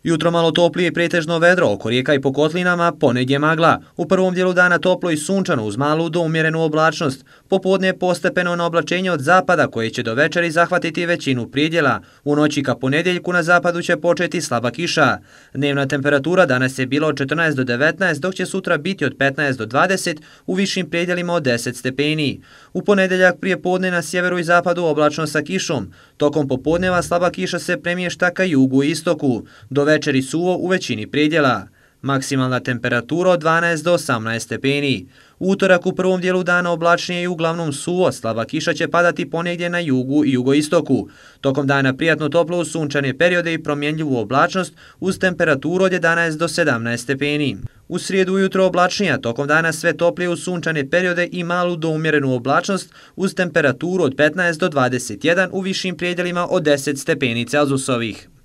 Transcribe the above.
Jutro malo toplije i pretežno vedro, oko rijeka i po kotlinama ponegdje magla. U prvom dijelu dana toplo i sunčano uz malu do umjerenu oblačnost. Popodne postepeno na oblačenje od zapada koje će do večeri zahvatiti većinu pridjela. U noći ka ponedjeljku na zapadu će početi slaba kiša. Dnevna temperatura danas je bila od 14 do 19, dok će sutra biti od 15 do 20, u višim predjelima od 10 stepeni. U ponedjeljak prije podne na sjeveru i zapadu oblačno sa kišom. Tokom popodneva slaba kiša se premješta ka jugu i istoku. Do večeri suvo u većini predjela. Maksimalna temperatura od 12 do 18 stepeni. U utorak u prvom dijelu dana oblačnije i uglavnom suvo, slaba kiša će padati ponegdje na jugu i jugoistoku. Tokom dana prijatno toplo uz sunčane periode i promjenljivu oblačnost uz temperaturu od 11 do 17 stepeni. U srijedu ujutro oblačnija, tokom dana sve toplije uz sunčane periode i malu do umjerenu oblačnost uz temperaturu od 15 do 21 u višim predjelima od 10 stepeni Celzusovih.